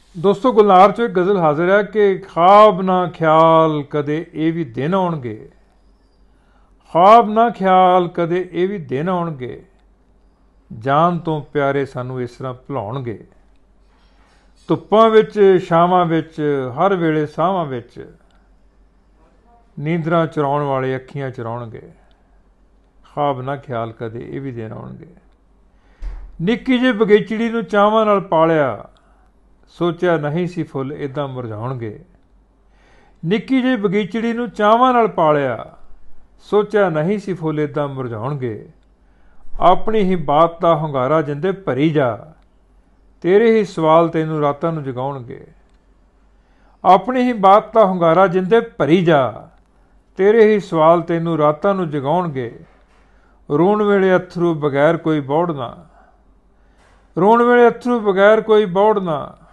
ਦੋਸਤੋ ਗੁਲਨਾਰ 'ਚੋਂ ਇੱਕ ਗਜ਼ਲ ਹਾਜ਼ਰ ਹੈ ਕਿ ख्वाब ना ख्याल कदे ਇਹ ਵੀ ਦਿਨ ਆਉਣਗੇ, ख्वाब ना ख्याल कदे ਇਹ ਵੀ ਦਿਨ ਆਉਣਗੇ, ਜਾਨ ਤੋਂ ਪਿਆਰੇ ਸਾਨੂੰ ਇਸ ਤਰ੍ਹਾਂ ਭੁਲਾਉਣਗੇ। ਧੁੱਪਾਂ ਵਿੱਚ ਛਾਵਾਂ ਵਿੱਚ ਹਰ ਵੇਲੇ ਸਾਹਾਂ ਵਿੱਚ ਨੀਂਦਰਾਂ ਚੁਰਾਉਣ ਵਾਲੇ ਅੱਖੀਆਂ ਚੁਰਾਉਣਗੇ। ख्वाब ना ख्याल कदे ਇਹ ਵੀ ਦਿਨ ਆਉਣਗੇ। ਨਿੱਕੀ ਜਿਹੀ ਬਗੀਚੜੀ ਨੂੰ ਚਾਵਾਂ ਨਾਲ ਪਾਲਿਆ, ਸੋਚਿਆ ਨਹੀਂ ਸੀ ਫੁੱਲ ਇੱਦਾਂ ਮੁਰਝਾਉਣਗੇ। ਨਿੱਕੀ ਜਿਹੀ ਬਗੀਚੜੀ ਨੂੰ ਚਾਵਾਂ ਨਾਲ ਪਾਲਿਆ, ਸੋਚਿਆ ਨਹੀਂ ਸੀ ਫੁੱਲ ਇੱਦਾਂ ਮੁਰਝਾਉਣਗੇ। ਆਪਣੀ ਹੀ ਬਾਤ ਦਾ ਹੁੰਗਾਰਾ ਜਿੰਦੇ ਭਰੀ ਜਾ, ਤੇਰੇ ਹੀ ਸਵਾਲ ਤੈਨੂੰ ਰਾਤਾਂ ਨੂੰ ਜਗਾਉਣਗੇ। ਆਪਣੀ ਹੀ ਬਾਤ ਦਾ ਹੁੰਗਾਰਾ ਜਿੰਦੇ ਭਰੀ ਜਾ, ਤੇਰੇ ਹੀ ਸਵਾਲ ਤੈਨੂੰ ਰਾਤਾਂ ਨੂੰ ਜਗਾਉਣਗੇ। ਰੋਣ ਵੇਲੇ ਅੱਥਰੂ ਬਗੈਰ ਕੋਈ ਬੌੜਨਾ, ਰੋਣ ਵੇਲੇ ਅੱਥਰੂ ਬਗੈਰ ਕੋਈ ਬੌੜਨਾ,